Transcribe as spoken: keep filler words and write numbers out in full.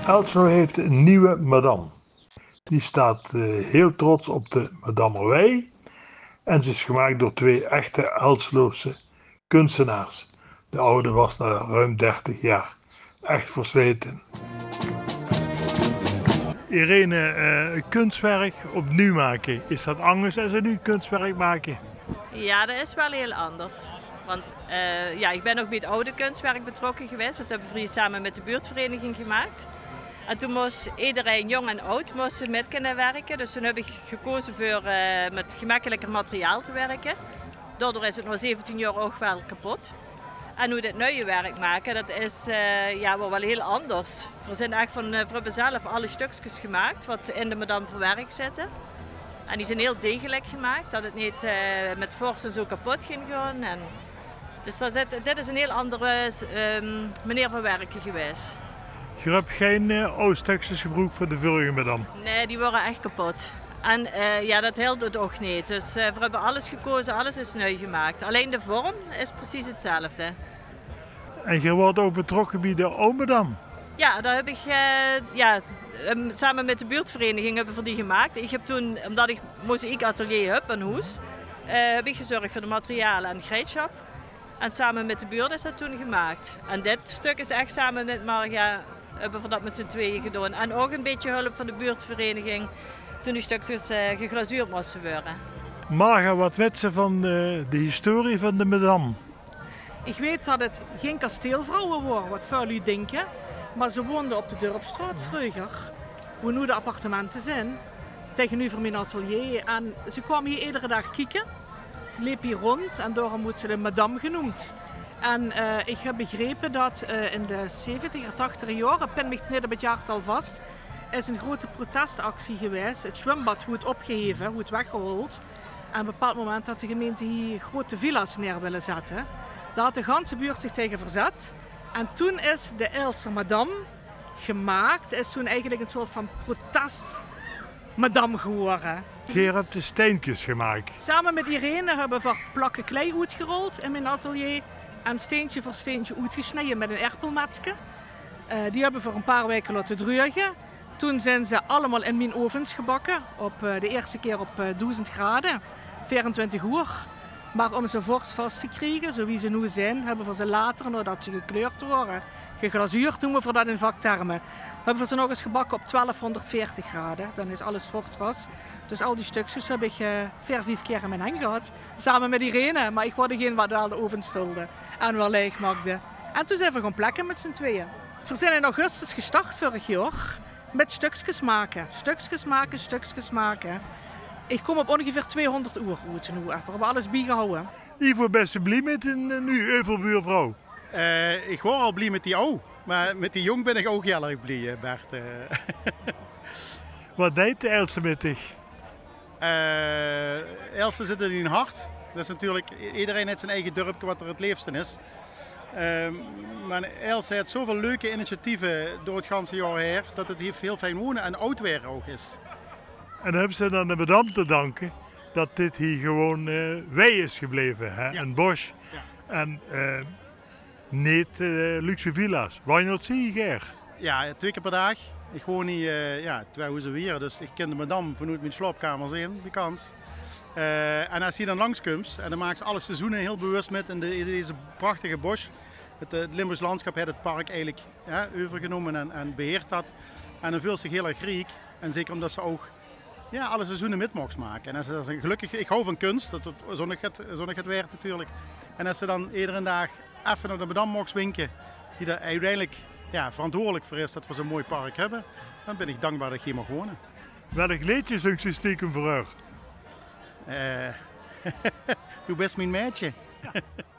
Elslo heeft een nieuwe madame. Die staat uh, heel trots op de Madammerwei en ze is gemaakt door twee echte Elslose kunstenaars. De oude was na ruim dertig jaar echt versleten. Irene, uh, kunstwerk opnieuw maken, is dat anders als ze nu kunstwerk maken? Ja, dat is wel heel anders. Want uh, ja, ik ben ook bij het oude kunstwerk betrokken geweest. Dat hebben we samen met de buurtvereniging gemaakt. En toen moest iedereen, jong en oud, moesten met kunnen werken. Dus toen heb ik gekozen voor uh, met gemakkelijker materiaal te werken. Daardoor is het nog zeventien jaar ook wel kapot. En hoe dit nieuwe werk maken, dat is uh, ja, wel heel anders. We zijn echt van uh, voor mezelf alle stukjes gemaakt wat in de madame verwerkt zitten. En die zijn heel degelijk gemaakt, dat het niet uh, met fors en zo kapot ging gaan. En dus dat is, dit is een heel andere um, manier van werken geweest. Je hebt geen uh, oude stukjes gebruikt voor de vorige madame? Nee, die waren echt kapot. En uh, ja, dat hield het ook niet. Dus uh, we hebben alles gekozen, alles is nieuw gemaakt. Alleen de vorm is precies hetzelfde. En je wordt ook betrokken bij de oude madame? Ja, daar heb ik uh, ja, um, samen met de buurtvereniging hebben we die gemaakt. Ik heb toen, omdat ik mozaïek atelier heb, een hoes, uh, heb ik gezorgd voor de materialen en de gereedschap. En samen met de buurt is dat toen gemaakt. En dit stuk is echt samen met Marga, hebben we dat met z'n tweeën gedaan. En ook een beetje hulp van de buurtvereniging toen die stukjes uh, geglazuurd moesten worden. Marga, wat weet ze van de, de historie van de madame? Ik weet dat het geen kasteelvrouwen waren, wat veel u denken. Maar ze woonden op de Dorpstraat vroeger, hoe nu de appartementen zijn, tegenover mijn atelier. En ze kwamen hier iedere dag kijken, liep hier rond en daarom wordt ze de madame genoemd. En uh, ik heb begrepen dat uh, in de zeventig, tachtig jaren, pin me niet op het jaartal vast, is een grote protestactie geweest. Het zwembad wordt opgeheven, wordt weggehaald. En op een bepaald moment had de gemeente hier grote villa's neer willen zetten. Daar had de ganse buurt zich tegen verzet. En toen is de Elsler madame gemaakt, is toen eigenlijk een soort van protest madame geworden. Je hebt de steentjes gemaakt. Samen met Irene hebben we plakken klei uitgerold in mijn atelier. En steentje voor steentje uitgesneden met een erpelmetsje. Uh, die hebben we voor een paar weken laten druigen. Toen zijn ze allemaal in mijn ovens gebakken. Op, uh, de eerste keer op uh, duizend graden, vierentwintig uur. Maar om ze vorst vast te krijgen, zoals ze nu zijn, hebben we ze later, nadat ze gekleurd worden, geglazuurd noemen we voor dat in vaktermen. Hebben we ze nog eens gebakken op twaalfhonderdveertig graden. Dan is alles vorst vast. Dus al die stukjes heb ik uh, vier, vijf keer in mijn hang gehad. Samen met Irene, maar ik wilde geen wat al de ovens vulde en wel leeg maakte. En toen zijn we gaan plekken met z'n tweeën. We zijn in augustus gestart vorig jaar met stukjes maken. Stukjes maken, stukjes maken. Ik kom op ongeveer tweehonderd uur uit nu. We hebben alles bijgehouden. Ivo, best je blij met een uh, nu Euvelbuurvrouw? Uh, ik word al blij met die oude, maar met die jong ben ik ook heel erg blij, Bert. Uh. Wat deed de Else met zich? Uh, Else zit in hun hart. Dat is natuurlijk, iedereen heeft zijn eigen dorpje wat er het liefste is. Uh, maar Else heeft zoveel leuke initiatieven door het ganse jaar heen, dat het hier heel fijn wonen en oud weer ook is. En dan hebben ze dan de madame te danken dat dit hier gewoon uh, wei is gebleven, hè? Ja. Een bos. Ja. En uh, niet uh, luxe villa's. Waar je dat zie je graag? Ja, twee keer per dag. Ik woon hier uh, ja, twee huizen weer, dus ik ken de madame vanuit mijn slaapkamer zien, die kans. Uh, en als je dan langskomt, en dan maakt ze alle seizoenen heel bewust met in, de, in deze prachtige bos. Het, het Limburgs landschap heeft het park eigenlijk ja, overgenomen en, en beheert dat. En dan voelt zich heel erg rijk. En zeker omdat ze ook ja, alle seizoenen met mocht maken. En als ze, als ze gelukkig, ik hou van kunst, dat zonnig het, zonnig het werkt natuurlijk. En als ze dan iedere dag even naar de madame mocht winken, die daar uiteindelijk ja, verantwoordelijk voor is dat we zo'n mooi park hebben, dan ben ik dankbaar dat ik hier mag wonen. Welk liedje zingt ze stiekem voor haar? Uh, doe best mijn meidje. Ja.